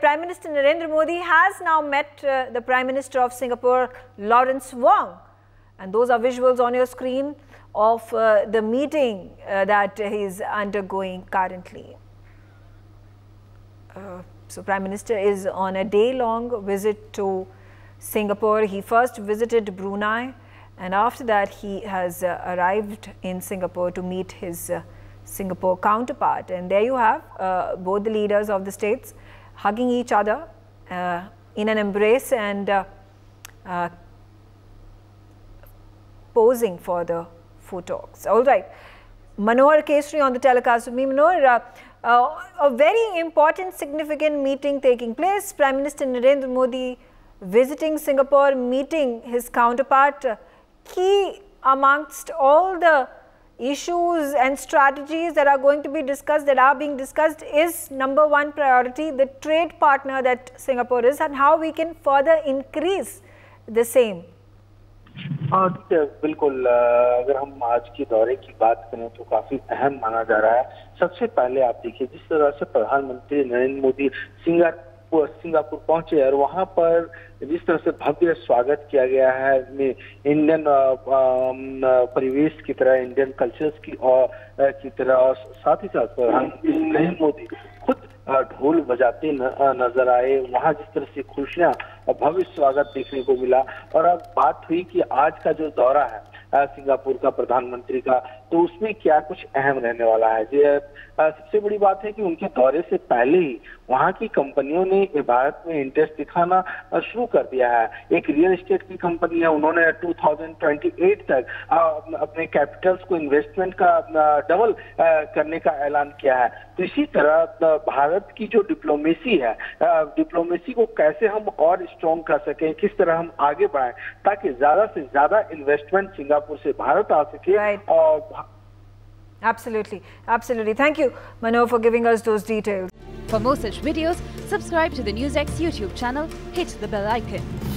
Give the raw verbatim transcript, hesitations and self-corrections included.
Prime Minister Narendra Modi has now met uh, the Prime Minister of Singapore, Lawrence Wong. And those are visuals on your screen of uh, the meeting uh, that he is undergoing currently. Uh, so, Prime Minister is on a day-long visit to Singapore. He first visited Brunei, and after that he has uh, arrived in Singapore to meet his uh, Singapore counterpart. And there you have uh, both the leaders of the states hugging each other uh, in an embrace and uh, uh, posing for the photos. All right, Manohar Kesri on the telecast with me. Manohar, uh, uh, a very important, significant meeting taking place. Prime Minister Narendra Modi visiting Singapore, meeting his counterpart. Uh, key amongst all the issues and strategies that are going to be discussed, that are being discussed, is number one priority, the trade partner that Singapore is, and how we can further increase the same. हाँ ठीक है, बिल्कुल। अगर हम आज के दौरे की बात करें तो काफी अहम माना जा रहा है। सबसे पहले आप देखिए जिस तरह से प्रधानमंत्री नरेंद्र मोदी सिंगापुर सिंगापुर पहुंचे और वहां पर जिस तरह से भव्य स्वागत किया गया है, इंडियन परिवेश की तरह, इंडियन कल्चर्स की और की तरह, और साथ ही साथ प्रधानमंत्री नरेंद्र मोदी खुद ढोल बजाते नजर आए। वहां जिस तरह से खुशियां और भव्य स्वागत देखने को मिला। और अब बात हुई कि आज का जो दौरा है सिंगापुर का प्रधानमंत्री का, तो उसमें क्या कुछ अहम रहने वाला है। सबसे बड़ी बात है कि उनके दौरे से पहले ही वहां की कंपनियों ने भारत में इंटरेस्ट दिखाना शुरू कर दिया है। एक रियल एस्टेट की कंपनी है, उन्होंने दो हज़ार अट्ठाईस तक अपने कैपिटल्स को इन्वेस्टमेंट का डबल करने का ऐलान किया है। तो इसी तरह भारत की जो डिप्लोमेसी है, डिप्लोमेसी को कैसे हम और स्ट्रॉन्ग कर सकें, किस तरह हम आगे बढ़ाएं ताकि ज्यादा से ज्यादा इन्वेस्टमेंट सिंगापुर से भारत आ सके। right. और Absolutely, absolutely. Thank you, Mano, for giving us those details. For more such videos, subscribe to the NewsX YouTube channel, hit the bell icon.